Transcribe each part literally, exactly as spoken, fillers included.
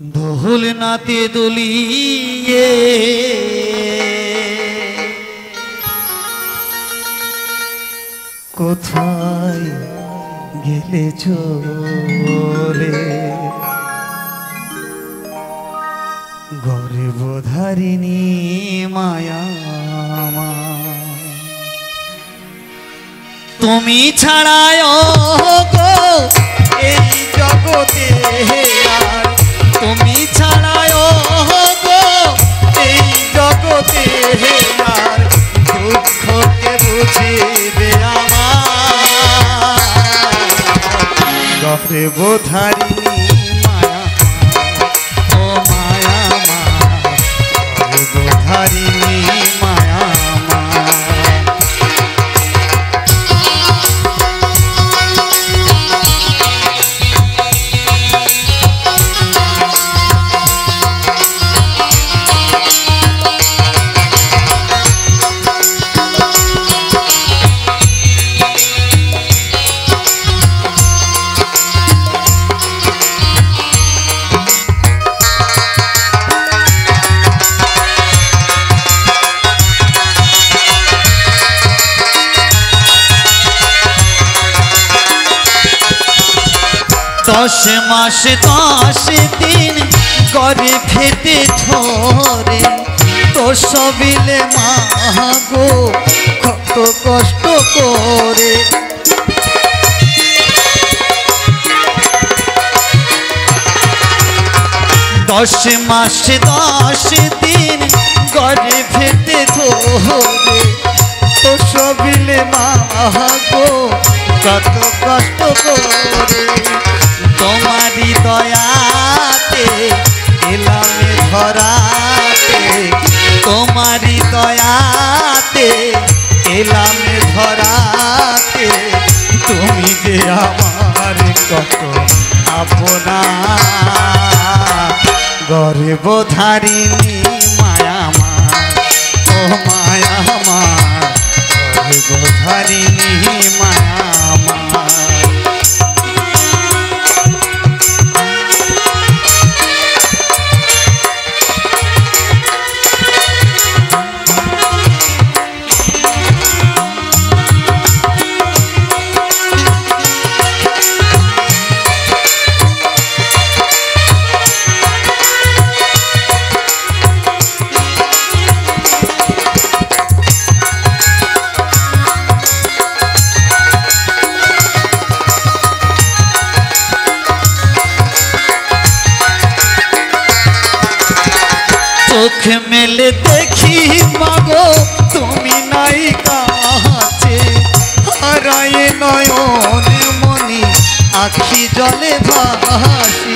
দোল নাতে দলিয়ে কোথায় গেলে চলে গর্ভধারিণী মায়া তুমি ছাড়ায় গো এই জগতে আর তুমি ছাড়ায় গো এই জগতে আর দুঃখকে বুঝিবে আমার গর্ভধারিণী মায়া ও মায়া মা গর্ভধারিণী মায়া दस मास दस दिन गरे फेटे धरे तो सबिले मा गो कत कष्ट करे दस मास दस दिन गरे फेटे धरे तो सबिले मा गो कत कष्ट करे तुम्हारी दयाते एलाम धराते तुम्हारी दयाते एलाम धराते तुमी जे आमार कत अपना गर्भधारिणी माया मा ओ माया मा गर्भधारिणी माया मा चोख मेले देखी मागो तुमी नाई काछे हाराए नयन मनी आखि जले भासी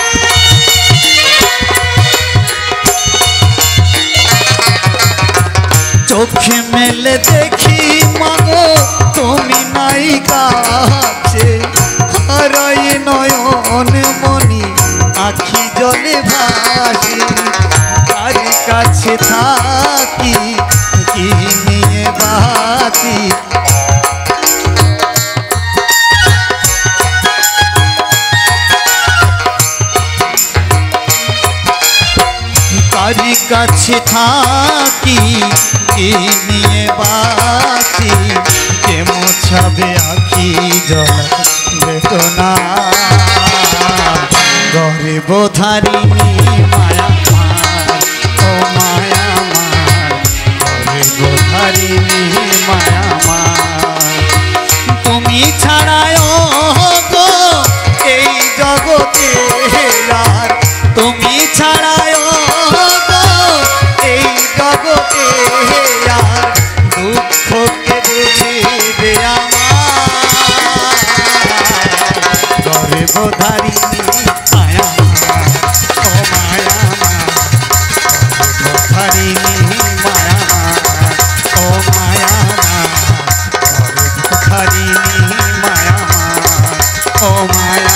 चोख मेले देखी मागो तुमी नाई काछे हाराए नयन मनी आखि जले भासी काछे थाकी की निये बाती कारी काछे थाकी की निये बाती के मोछाबे आखि जल बेदना गर्भधारिणी माया ओ माया मा गर्भधारिणी माया मा तुमी छाड़ाय गो এই জগতে আর তুমি ছাড়ায় গো এই জগতে আর দুঃখকে বুঝিবে আমার गर्भधारिणी माया ও মায়া মা गर्भधारिणी माया ओ माया गर्भधारिणी माया ओ माया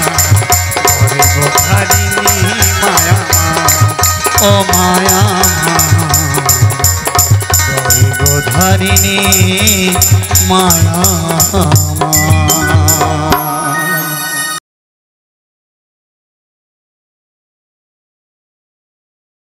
गर्भधारिणी माया ओ माया गर्भधारिणी माया।